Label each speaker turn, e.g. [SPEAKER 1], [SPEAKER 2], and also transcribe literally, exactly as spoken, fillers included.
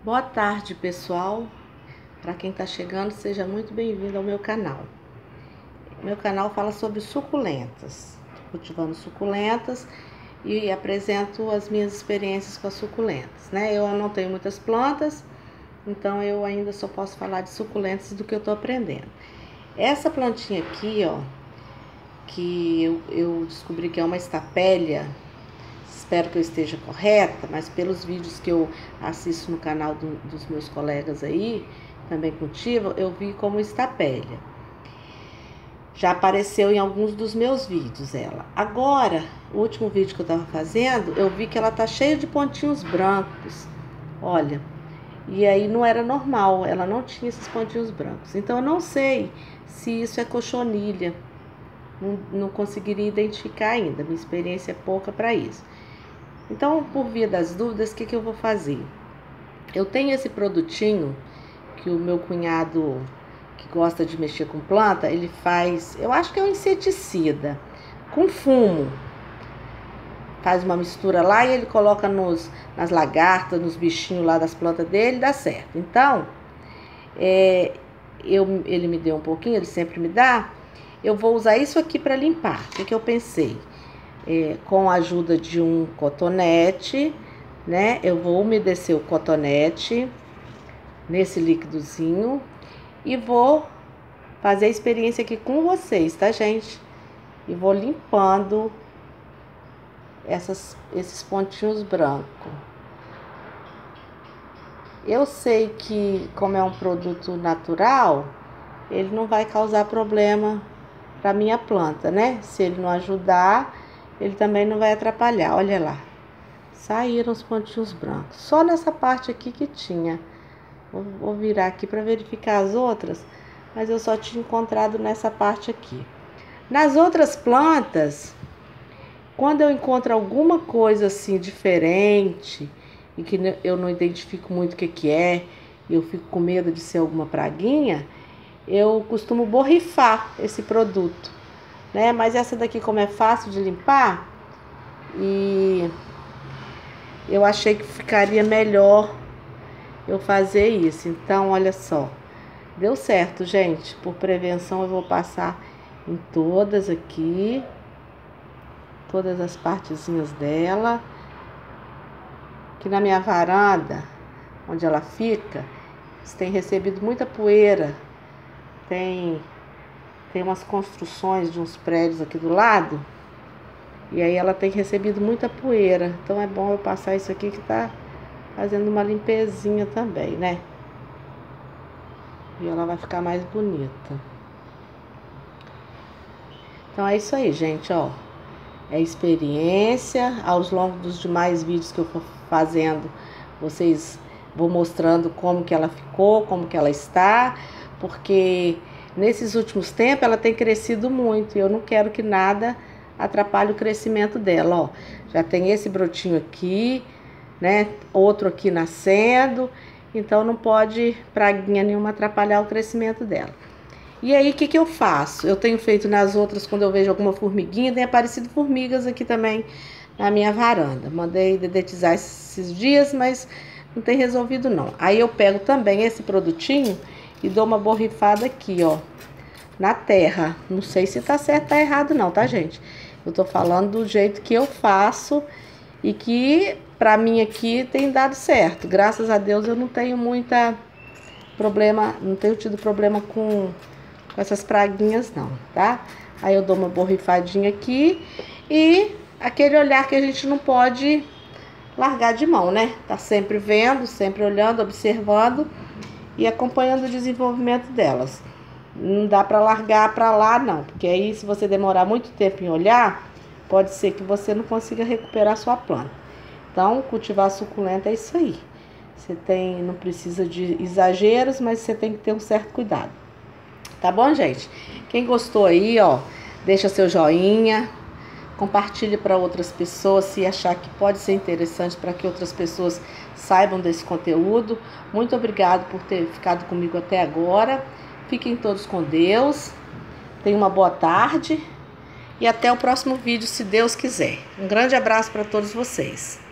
[SPEAKER 1] Boa tarde, pessoal. Para quem está chegando, seja muito bem-vindo ao meu canal. Meu canal fala sobre suculentas, cultivando suculentas e apresento as minhas experiências com as suculentas, né? Eu não tenho muitas plantas, então eu ainda só posso falar de suculentas do que eu estou aprendendo. Essa plantinha aqui, ó, que eu, eu descobri que é uma estapélia. Espero que eu esteja correta, mas pelos vídeos que eu assisto no canal do, dos meus colegas aí, também cultivam, eu vi como estapélia. Já apareceu em alguns dos meus vídeos ela. Agora, o último vídeo que eu tava fazendo, eu vi que ela tá cheia de pontinhos brancos. Olha, e aí não era normal, ela não tinha esses pontinhos brancos. Então eu não sei se isso é cochonilha. Não, não conseguiria identificar ainda, minha experiência é pouca para isso. Então, por via das dúvidas, o que, que eu vou fazer? Eu tenho esse produtinho que o meu cunhado, que gosta de mexer com planta, ele faz, eu acho que é um inseticida, com fumo. Faz uma mistura lá e ele coloca nos, nas lagartas, nos bichinhos lá das plantas dele, dá certo. Então, é, eu, ele me deu um pouquinho, ele sempre me dá. Eu vou usar isso aqui para limpar. O que, que eu pensei? É, com a ajuda de um cotonete, né? Eu vou umedecer o cotonete nesse líquidozinho e vou fazer a experiência aqui com vocês, tá, gente? E vou limpando essas, esses pontinhos brancos. Eu sei que, como é um produto natural, ele não vai causar problema para minha planta, né? Se ele não ajudar, ele também não vai atrapalhar. Olha lá, saíram os pontinhos brancos. Só nessa parte aqui que tinha. Vou, vou virar aqui para verificar as outras, mas eu só tinha encontrado nessa parte aqui. Nas outras plantas, quando eu encontro alguma coisa assim diferente e que eu não identifico muito o que que é, e eu fico com medo de ser alguma praguinha, eu costumo borrifar esse produto. Né? Mas essa daqui, como é fácil de limpar, e eu achei que ficaria melhor eu fazer isso. Então, olha só, deu certo, gente. Por prevenção, eu vou passar em todas aqui, todas as partezinhas dela. Aqui na minha varanda, onde ela fica, tem recebido muita poeira. Tem... Tem umas construções de uns prédios aqui do lado. E aí ela tem recebido muita poeira. Então é bom eu passar isso aqui que tá fazendo uma limpezinha também, né? E ela vai ficar mais bonita. Então é isso aí, gente, ó. É experiência. Aos longos dos demais vídeos que eu for fazendo, vocês vou mostrando como que ela ficou, como que ela está. Porque nesses últimos tempos ela tem crescido muito e eu não quero que nada atrapalhe o crescimento dela, ó. Já tem esse brotinho aqui, né? Outro aqui nascendo, então não pode praguinha nenhuma atrapalhar o crescimento dela. E aí, o que que eu faço? Eu tenho feito nas outras, quando eu vejo alguma formiguinha, tem aparecido formigas aqui também na minha varanda. Mandei dedetizar esses dias, mas não tem resolvido não. Aí eu pego também esse produtinho e dou uma borrifada aqui, ó, na terra. Não sei se tá certo ou tá errado não, tá, gente? Eu tô falando do jeito que eu faço e que pra mim aqui tem dado certo. Graças a Deus eu não tenho muita problema, não tenho tido problema com, com essas praguinhas não, tá? Aí eu dou uma borrifadinha aqui e aquele olhar que a gente não pode largar de mão, né? Tá sempre vendo, sempre olhando, observando e acompanhando o desenvolvimento delas. Não dá para largar para lá não, porque aí se você demorar muito tempo em olhar, pode ser que você não consiga recuperar sua planta. Então, cultivar suculenta é isso aí. Você tem, não precisa de exageros, mas você tem que ter um certo cuidado. Tá bom, gente? Quem gostou aí, ó, deixa seu joinha, compartilhe para outras pessoas se achar que pode ser interessante para que outras pessoas saibam desse conteúdo. Muito obrigado por ter ficado comigo até agora. Fiquem todos com Deus. Tenham uma boa tarde. E até o próximo vídeo, se Deus quiser. Um grande abraço para todos vocês.